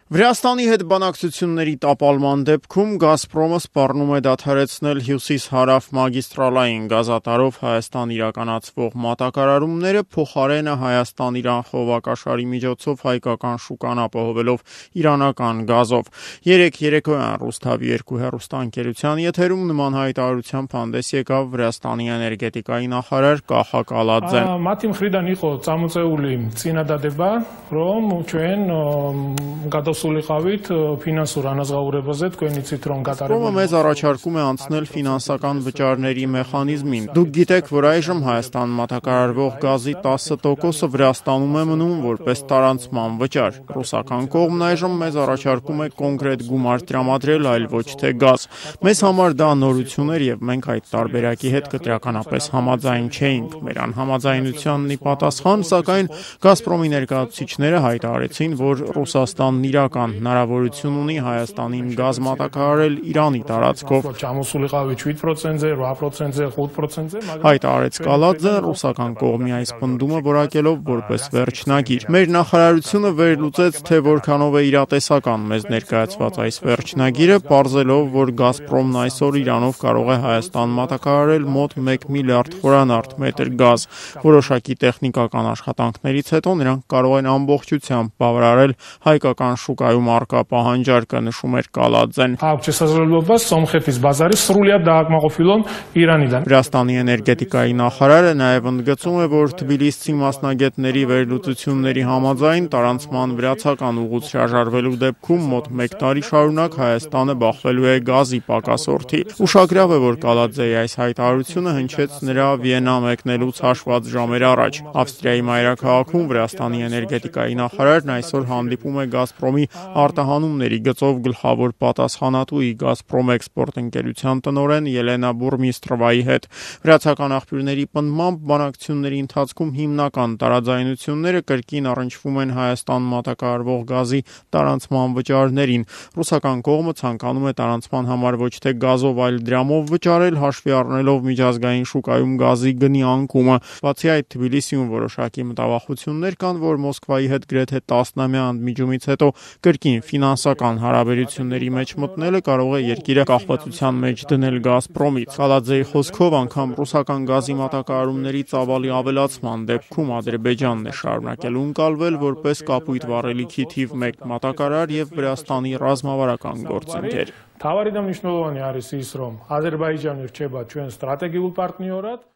Վրաստանի հետ բանակցությունների տապալման դեպքում Գազպրոմը սպառնում է դադարեցնել հյուսիս-հարավ մագիստրալային գազատարով Հայաստան իրականացվող մատակարարումները, փոխարենը Հայաստան-Իրան խողովակաշարի միջոցով հայկական շուկան ապահովելով իրանական գազով։ Երեկ երեկոյան Ռուսթավի 2 հեռուստաընկերության եթերում նման հայտարարությամբ հանդես եկավ Վրաստանի էներգետիկայի նախարար Կախա Կալաձեն։ Մաթի մխրիդան իխո ծամուցեուլի ծինադադեբա, ռոմ չեն Գազպրոմը մեզ առաջարկում է անցնել ֆինանսական վճարների մեխանիզմին։ Դուք գիտեք, որ այժմ Հայաստան մատակարարվող գազի 10%-ը Վրաստանում է մնում որպես տարանցման վճար։ Ռուսական կողմն այժմ մեզ առաջարկում է կոնկրետ գումար տրամադրել, այլ ոչ թե գազ։ Մեզ համար դա նորություն էր եւ մենք այդ տարբերակի հետ կտրականապես համաձայն չէինք։ Մեր անհամաձայնությանն ի պատասխան, սակայն Գազպրոմի ներկայացուցիչները հայտարարեցին, որ Ռուսաստանն իրական հնարավորություն ունի Հայաստանին գազ մատակարարել Իրանի տարածքով։ Հայտարարեց Կալաձեն, ռուսական կողմի այս պնդումը որակելով որպես վերջնագիր։ Մեր նախարարությունը վերլուծեց, թե որքանով է իրատեսական մեզ ներկայացված այս վերջնագիրը, պարզելով, որ Գազպրոմն այսօր Իրանով կարող է Հայաստան մատակարարել մոտ 1 միլիարդ խորանարդ մետր գազ։ Որոշակի տեխնիկական աշխատանքներից հետո նրանք կարող են ամբողջությամբ բավարարել հայկական շուկայում առկա պահանջարկը, նշում էր Կալաձեն։ Վրաստանի էներգետիկայի նախարարը նաև ընդգծում է, որ թբիլիսցի մասնագետների վերլուծությունների համաձայն տարանցման վրացական ուղուց հրաժարվելու դեպքում մոտ 1 տարի շարունակ Հայաստանը բախվելու է գազի պակասորդի։ Ուշագրավ է, որ Կալաձեի այս հայտարարությունը հնչեց նրա Վիեննա մեկնելուց հաշված ժամեր առաջ։ Ավստրիայի մայրաքաղաքում Վրաստանի էներգետիկայի նախարարն այսօր հանդիպում է Գազպրոմի արտահանումների գծով գլխավոր պատասխանատուի Գազպրոմ էքսպորտ ընկերության տնօրեն Ելենա Բուրմիստրովայի հետ։ Վրացական աղբյուրների պնդմամբ բանակցությունների ընթացքում հիմնական տարաձայնությունները կրկին առնչվում են Հայաստան մատակարարվող գազի տարանցման վճարներին։ Ռուսական կողմը ցանկանում է տարանցման համար ոչ թե գազով, այլ դրամով վճարել, հաշվի առնելով միջազգային շուկայում գազի գնի անկումը։ Բացի այդ, Թբիլիսիում որոշակի մտավախություններ կան, որ Մոսկվայի հետ գրեթե 10-ամյա ընդմիջումից հետո կրկին ֆինանսական հարաբերությունների մեջ մտնելը կարող է երկիրը կախվածության մեջ դնել Գազպրոմից։ Կալաձեի խոսքով անգամ ռուսական գազի մատակարարումների ծավալի ավելացման դեպքում Ադրբեջանն է շարունակել ընկալվել որպես կապույտ վառելիքի թիվ 1 մատակարար եւ Վրաստանի ռազմավարական գործընկեր։ Թավարիդամ նշնորհանի արիս Իսրոմ Ադրբեջանի ռչեբա ჩვენ ստրատեգիულ պարտներად